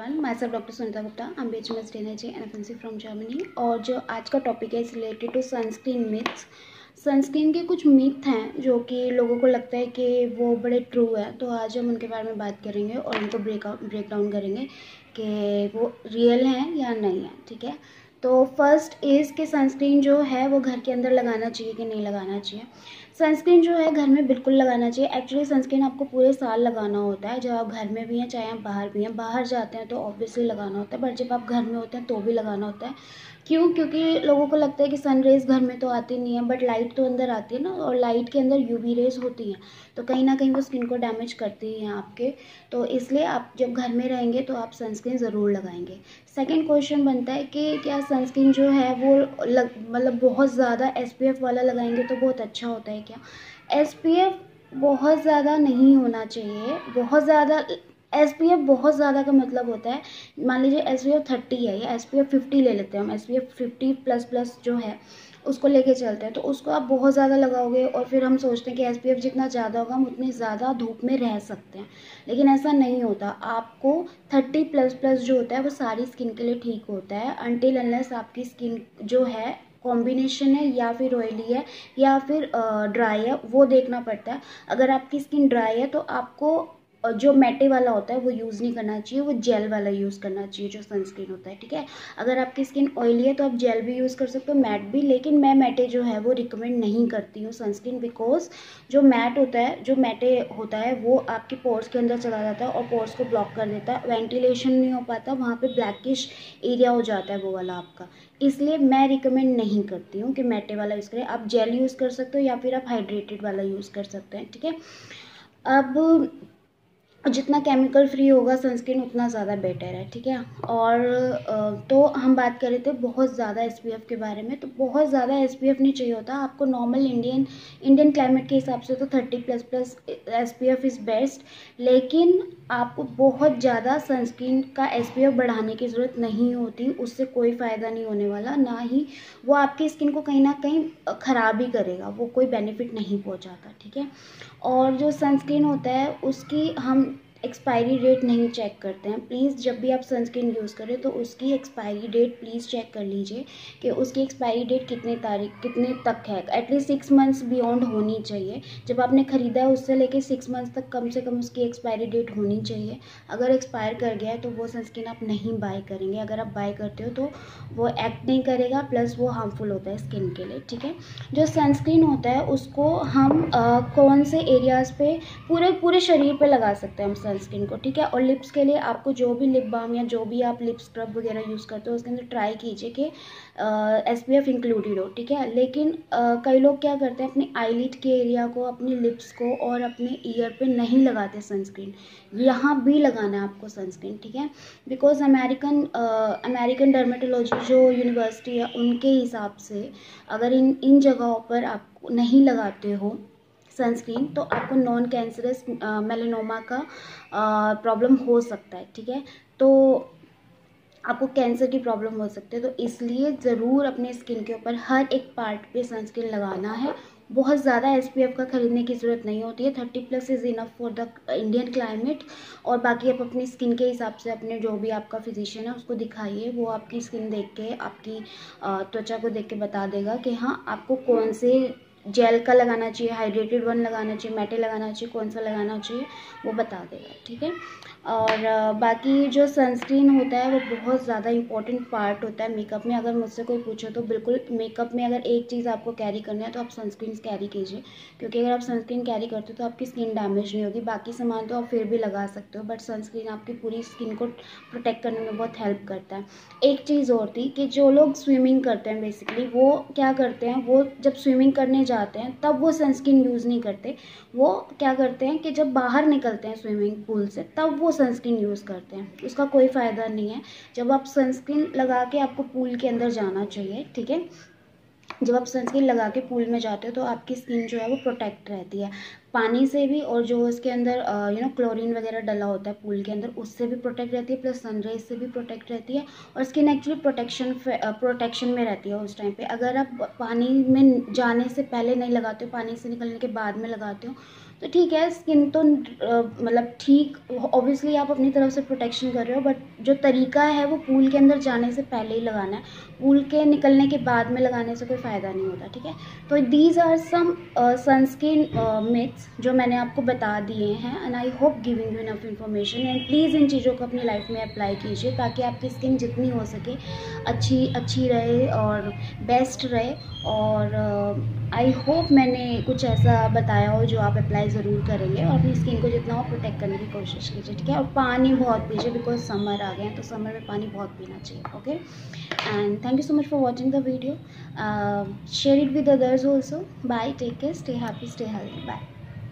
everyone, myself Dr. Sunita Gupta. I'm BHMS Energy and FNC from Germany. और जो आज का टॉपिक है related to sunscreen myths. Sunscreen के कुछ मिथ हैं जो कि लोगों को लगता है कि वो बड़े ट्रू है, तो आज हम उनके बारे में बात करेंगे और उनको ब्रेक डाउन करेंगे कि वो रियल हैं या नहीं है। ठीक है, तो फर्स्ट इज़ कि सनस्क्रीन जो है वो घर के अंदर लगाना चाहिए कि नहीं लगाना चाहिए। सनस्क्रीन जो है घर में बिल्कुल लगाना चाहिए। एक्चुअली सनस्क्रीन आपको पूरे साल लगाना होता है, जब आप घर में भी हैं चाहे आप बाहर भी हैं। बाहर जाते हैं तो ऑब्वियसली लगाना होता है, बट जब आप घर में होते हैं तो भी लगाना होता है। क्यों? क्योंकि लोगों को लगता है कि सन रेज़ घर में तो आती नहीं है, बट लाइट तो अंदर आती है ना, और लाइट के अंदर यूवी रेज़ होती हैं, तो कहीं ना कहीं वो स्किन को डैमेज करती हैं आपके। तो इसलिए आप जब घर में रहेंगे तो आप सनस्क्रीन ज़रूर लगाएंगे। सेकंड क्वेश्चन बनता है कि क्या सनस्क्रीन जो है वो मतलब बहुत ज़्यादा SPF वाला लगाएंगे तो बहुत अच्छा होता है क्या? SPF बहुत ज़्यादा नहीं होना चाहिए। बहुत ज़्यादा SPF बहुत ज़्यादा का मतलब होता है, मान लीजिए SPF 30 है या SPF 50 ले लेते हैं हम, SPF 50 प्लस प्लस जो है उसको लेके चलते हैं, तो उसको आप बहुत ज़्यादा लगाओगे और फिर हम सोचते हैं कि SPF जितना ज़्यादा होगा हम उतनी ज़्यादा धूप में रह सकते हैं, लेकिन ऐसा नहीं होता। आपको 30 प्लस प्लस जो होता है वो सारी स्किन के लिए ठीक होता है, अनटिल अनलेस आपकी स्किन जो है कॉम्बिनेशन है या फिर ऑयली है या फिर ड्राई है, वो देखना पड़ता है। अगर आपकी स्किन ड्राई है तो आपको जो मैटे वाला होता है वो यूज़ नहीं करना चाहिए, वो जेल वाला यूज़ करना चाहिए जो सनस्क्रीन होता है। ठीक है, अगर आपकी स्किन ऑयली है तो आप जेल भी यूज़ कर सकते हो, मैट भी, लेकिन मैं मैटे जो है वो रिकमेंड नहीं करती हूँ सनस्क्रीन, बिकॉज जो मैट होता है, जो मैटे होता है वो आपके पोर्स के अंदर चला जाता है और पोर्स को ब्लॉक कर देता है, वेंटिलेशन नहीं हो पाता, वहाँ पर ब्लैकिश एरिया हो जाता है वो वाला आपका। इसलिए मैं रिकमेंड नहीं करती हूँ कि मैटे वाला यूज़ करें। आप जेल यूज़ कर सकते हो या फिर आप हाइड्रेटेड वाला यूज़ कर सकते हैं। ठीक है, अब जितना केमिकल फ्री होगा सनस्क्रीन उतना ज़्यादा बेटर है। ठीक है, और तो हम बात कर रहे थे बहुत ज़्यादा SPF के बारे में, तो बहुत ज़्यादा SPF नहीं चाहिए होता आपको। नॉर्मल इंडियन क्लाइमेट के हिसाब से तो 30 plus plus SPF is best, लेकिन आपको बहुत ज़्यादा सनस्क्रीन का SPF बढ़ाने की ज़रूरत नहीं होती, उससे कोई फ़ायदा नहीं होने वाला, ना ही वो आपकी स्किन को कहीं ना कहीं ख़राब ही करेगा, वो कोई बेनिफिट नहीं पहुंचाता। ठीक है, और जो सनस्क्रीन होता है उसकी हम एक्सपायरी डेट नहीं चेक करते हैं। प्लीज़ जब भी आप सनस्क्रीन यूज़ करें तो उसकी एक्सपायरी डेट प्लीज़ चेक कर लीजिए कि उसकी एक्सपायरी डेट कितने तक है। एटलीस्ट 6 मंथ्स बियॉन्ड होनी चाहिए। जब आपने ख़रीदा है उससे लेके 6 मंथ्स तक कम से कम उसकी एक्सपायरी डेट होनी चाहिए। अगर एक्सपायर कर गया है तो वो सनस्क्रीन आप नहीं बाय करेंगे। अगर आप बाय करते हो तो वो एक्ट नहीं करेगा, प्लस वो हार्मफुल होता है स्किन के लिए। ठीक है, जो सनस्क्रीन होता है उसको हम कौन से एरियाज़ पे, पूरे शरीर पे लगा सकते हैं हम सनस्क्रीन को। ठीक है, और लिप्स के लिए आपको जो भी लिप बाम या जो भी आप लिप स्क्रब वगैरह यूज़ करते हो उसके अंदर ट्राई कीजिए कि SPF इंक्लूडेड हो। ठीक है, लेकिन कई लोग क्या करते हैं, अपने आईलिड के एरिया को, अपने लिप्स को और अपने ईयर पे नहीं लगाते सनस्क्रीन। यहाँ भी लगाना है आपको सनस्क्रीन। ठीक है, बिकॉज अमेरिकन डर्मेटोलॉजी जो यूनिवर्सिटी है उनके हिसाब से अगर इन जगहों पर आप नहीं लगाते हो सनस्क्रीन तो आपको नॉन कैंसरस मेलानोमा का प्रॉब्लम हो सकता है। ठीक है, तो आपको कैंसर की प्रॉब्लम हो सकती है, तो इसलिए ज़रूर अपने स्किन के ऊपर हर एक पार्ट पे सनस्क्रीन लगाना है। बहुत ज़्यादा SPF का खरीदने की ज़रूरत नहीं होती है, 30 plus is enough for the Indian climate. और बाकी आप अपनी स्किन के हिसाब से अपने जो भी आपका फिजिशियन है उसको दिखाइए, वो आपकी स्किन देख के, आपकी त्वचा को देख के बता देगा कि हाँ आपको कौन से जेल का लगाना चाहिए, हाइड्रेटेड वन लगाना चाहिए, मैटे लगाना चाहिए, कौन सा लगाना चाहिए, वो बता देगा। ठीक है, और बाकी जो सनस्क्रीन होता है वो बहुत ज़्यादा इंपॉर्टेंट पार्ट होता है मेकअप में। अगर मुझसे कोई पूछे तो बिल्कुल मेकअप में अगर एक चीज़ आपको कैरी करना है तो आप सनस्क्रीन कैरी कीजिए, क्योंकि अगर आप सनस्क्रीन कैरी करते हो तो आपकी स्किन डैमेज नहीं होगी। बाकी सामान तो आप फिर भी लगा सकते हो, बट सनस्क्रीन आपकी पूरी स्किन को प्रोटेक्ट करने में बहुत हेल्प करता है। एक चीज़ और थी कि जो लोग स्विमिंग करते हैं बेसिकली वो क्या करते हैं, वो जब स्विमिंग करने जाते हैं तब वो सनस्क्रीन यूज़ नहीं करते। वो क्या करते हैं कि जब बाहर निकलते हैं स्विमिंग पूल से तब वो सनस्क्रीन यूज़ करते हैं, उसका कोई फ़ायदा नहीं है। जब आप सनस्क्रीन लगा के आपको पूल के अंदर जाना चाहिए। ठीक है, जब आप सनस्क्रीन लगा के पूल में जाते हो तो आपकी स्किन जो है वो प्रोटेक्ट रहती है पानी से भी, और जो इसके अंदर क्लोरीन वगैरह डला होता है पूल के अंदर उससे भी प्रोटेक्ट रहती है, प्लस सनराइज से भी प्रोटेक्ट रहती है, और स्किन एक्चुअली प्रोटेक्शन में रहती है उस टाइम पे। अगर आप पानी में जाने से पहले नहीं लगाते हो, पानी से निकलने के बाद में लगाते हो, तो ठीक है, स्किन तो मतलब ठीक, ऑब्वियसली आप अपनी तरफ से प्रोटेक्शन कर रहे हो, बट जो तरीका है वो पूल के अंदर जाने से पहले ही लगाना है, पूल के निकलने के बाद में लगाने से कोई फ़ायदा नहीं होता, ठीक है। तो these are some sunscreen myths जो मैंने आपको बता दिए हैं, and I hope giving you enough information. And please इन चीज़ों को अपनी लाइफ में अप्लाई कीजिए ताकि आपकी स्किन जितनी हो सके अच्छी रहे और बेस्ट रहे। और आई होप मैंने कुछ ऐसा बताया हो जो आप अप्लाई ज़रूर करेंगे, और अपनी स्किन को जितना हो प्रोटेक्ट करने की कोशिश कीजिए, ठीक है। और पानी बहुत पीजिए, बिकॉज समर आ गए हैं, तो समर में पानी बहुत पीना चाहिए, okay. And thank you so much for watching the video, share it with others also. Bye, take care, stay happy, stay healthy, bye.